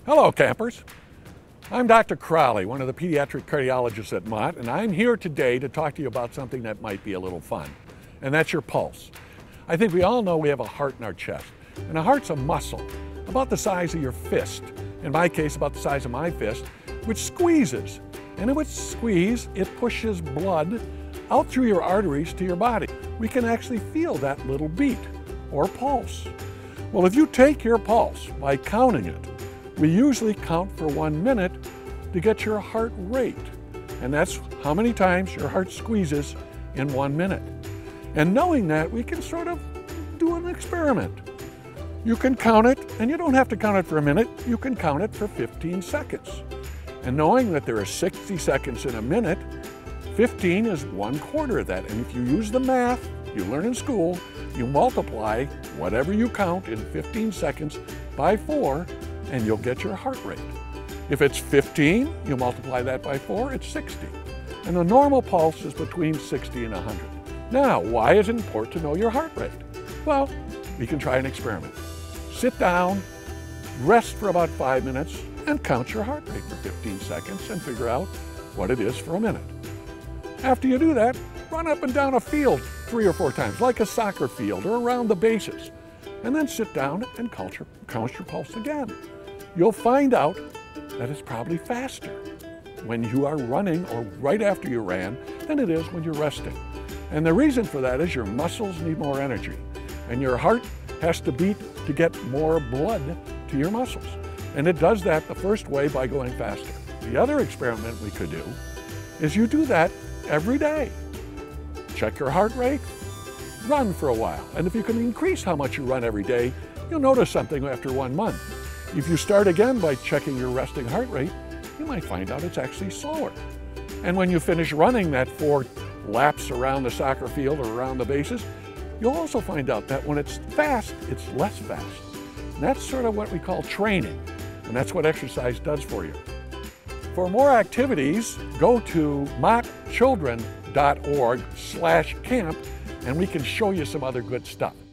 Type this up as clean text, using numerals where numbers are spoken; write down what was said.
Hello, campers. I'm Dr. Crowley, one of the pediatric cardiologists at Mott, and I'm here today to talk to you about something that might be a little fun, and that's your pulse. I think we all know we have a heart in our chest, and a heart's a muscle about the size of your fist. In my case, about the size of my fist, which squeezes. And with squeeze, it pushes blood out through your arteries to your body. We can actually feel that little beat, or pulse. Well, if you take your pulse by counting it, we usually count for 1 minute to get your heart rate. And that's how many times your heart squeezes in 1 minute. And knowing that, we can sort of do an experiment. You can count it, and you don't have to count it for a minute, you can count it for 15 seconds. And knowing that there are 60 seconds in a minute, 15 is 1/4 of that. And if you use the math you learn in school, you multiply whatever you count in 15 seconds by 4, and you'll get your heart rate. If it's 15, you multiply that by 4, it's 60. And the normal pulse is between 60 and 100. Now, why is it important to know your heart rate? Well, we can try an experiment. Sit down, rest for about 5 minutes, and count your heart rate for 15 seconds and figure out what it is for a minute. After you do that, run up and down a field 3 or 4 times, like a soccer field or around the bases. And then sit down and count your pulse again. You'll find out that it's probably faster when you are running or right after you ran than it is when you're resting. And the reason for that is your muscles need more energy, and your heart has to beat to get more blood to your muscles. And it does that the first way by going faster. The other experiment we could do is you do that every day. Check your heart rate, run for a while. And if you can increase how much you run every day, you'll notice something after 1 month. If you start again by checking your resting heart rate, you might find out it's actually slower. And when you finish running that 4 laps around the soccer field or around the bases, you'll also find out that when it's fast, it's less fast. And that's sort of what we call training. And that's what exercise does for you. For more activities, go to mottchildren.org/camp, and we can show you some other good stuff.